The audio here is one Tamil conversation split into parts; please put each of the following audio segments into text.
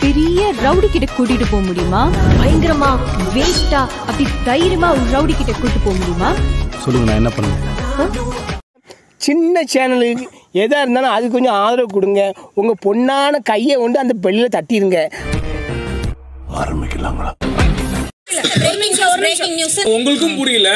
பெரிய ரவுடி கிட்ட கூட்டிட்டு போக முடியுமா? பயங்கரமா வேஸ்டா அப்படி தைரியமா ஒரு ரவுடி கிட்ட கூட்டிட்டு போக முடியுமா? சொல்லுங்க, நான் என்ன பண்ணுவேன்? சின்ன சேனலுக்கு எதா இருந்தாலும் அது கொஞ்சம் ஆதரவு கொடுங்க. உங்க பொண்ணான கையை கொண்டு அந்த பெல்லில தட்டிடுங்க. ஆரம்பிக்கலாங்களா? உங்களுக்கும் புரியல.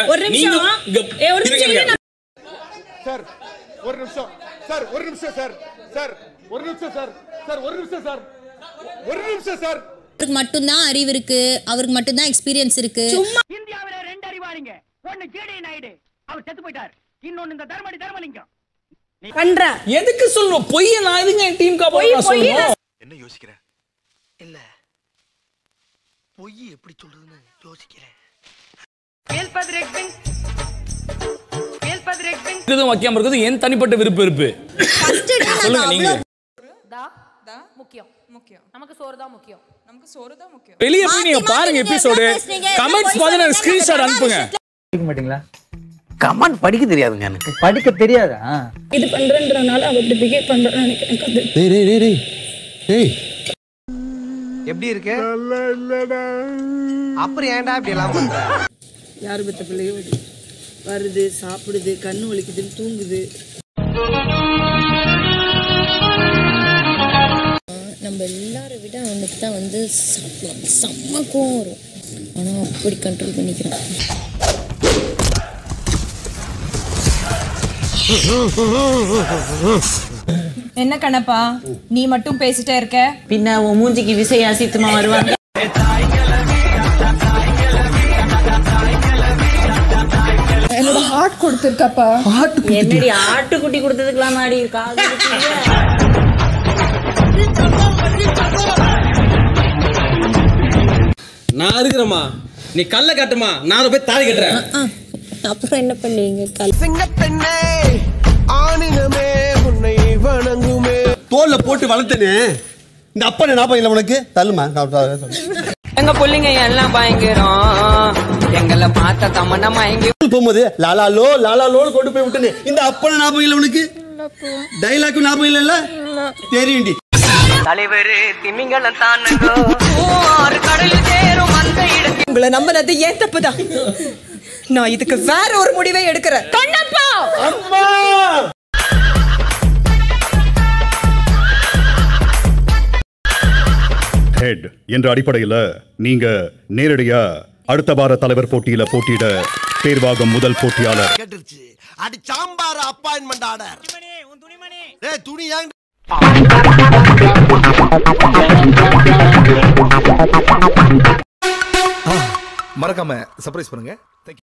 சார் ஒரு நிமிஷம் சார், ஒரு நிமிஷம் சார், சார் ஒரு நிமிஷம் சார், சார் ஒரு நிமிஷம் சார், ஒரு நிமிஷம் சார். அவருக்கு மட்டும்தான் அறிவு இருக்கு, அவருக்கு மட்டும்தான் எக்ஸ்பீரியன்ஸ் இருக்கு. இந்தியாவில 2 அறிவாளிங்க. ஒன்னு ஜேடி நாயுடு, அவர் செத்து போயிட்டார். இன்னொன்னு இந்த தர்மலிங்கம். பண்ற எதுக்கு சொல்றோம்? பொய்ய நான் எதுங்க என் டீம் காப்பாத்த சொல்றோம்? என்ன யோசிக்கிற? இல்ல பொய் எப்படி சொல்றதுன்னு யோசிக்கிறேன். இதுவும் வைக்காம இருக்குது என் தனிப்பட்ட விருப்பு. சொல்லுங்க நீங்க. நமக்கு சோறு தான் முக்கியம். வெளிய போய் நீங்க பாருங்க எபிசோட். கமெண்ட்ஸ் பாருங்க, ஸ்கிரீன்ஷாட் அனுப்புங்க. படிக்க மாட்டீங்களா? கமெண்ட் படிக்க தெரியாதுங்க எனக்கு. படிக்க தெரியாதா? இது பண்றன்றனால அவ இப்படி பிஹேவ் பண்றான்னு நினைக்கிறேன். டேய் எப்படி இருக்கு? அப்புறம் ஏன்டா இப்படி எல்லாம் பண்ற? யாரு பெத்த பிள்ளையோ வருது, சாப்பிடுது, கண்ணு வலிக்குதுன்னு தூங்குது. நம்ம எல்லாரை விட அவனுக்கு தான் வந்து செம்ம கோவம் வரும். ஆனா அப்படி கண்ட்ரோல் பண்ணிக்கிறான். என்ன கண்ணப்பா, நீ மட்டும் பேசிட்டே இருக்க? பின்ன உன் மூஞ்சிக்கு விசை அசித்துமா வருவாங்க. என்னோட ஹார்ட் கொடுத்துருக்கப்பா. என்னடி ஆட்டுக்குட்டி கொடுத்ததுக்கெல்லாம் ஆடி இருக்கா? நான் இருக்கிறேம்மா, நீ கல்ல காட்டுமா, நான் போய் தாலி கட்டுறேன். அப்புறம் என்ன பண்ணுவீங்க? சிங்கப்பெண்ணே ஆணினமே உன்னை வணங்குமே. தோல்ல போட்டு வளர்த்தனே இந்த அப்பனை ஞாபகம் இல்லை உனக்கு? தள்ளுமா. எங்க பிள்ளைங்க எல்லாம் பயங்கரம், எங்களை பார்த்த தமன்னா மயங்கி போகும்போது லாலாலோன்னு கொண்டு போய் விட்டனே இந்த அப்பனை ஞாபகம் இல்லை உனக்கு? டைலாக் ஞாபகம் இல்ல? தெரியுண்டி. தலைவர் திமிங்கலம் தானுங்கோ கடலில் சேரும் அந்த இடத்தில். உங்களை நம்பினது ஏன் தப்புதான். நான் இதுக்கு வேற ஒரு முடிவை எடுக்கிறேன். கண்ணப்பா அம்மா ஹெட் என்ற அடிப்படையில் நீங்க நேரடியா அடுத்த வார தலைவர் போட்டியில போட்டியிட தேர்வாகும் முதல் போட்டியாளர். கேட்டுருச்சு. அடி சாம்பார் அப்பாயின்மெண்ட் ஆர்டர். ஏய் துணி ஏன் மறக்காம சர்ப்ரைஸ் பண்ணுங்க.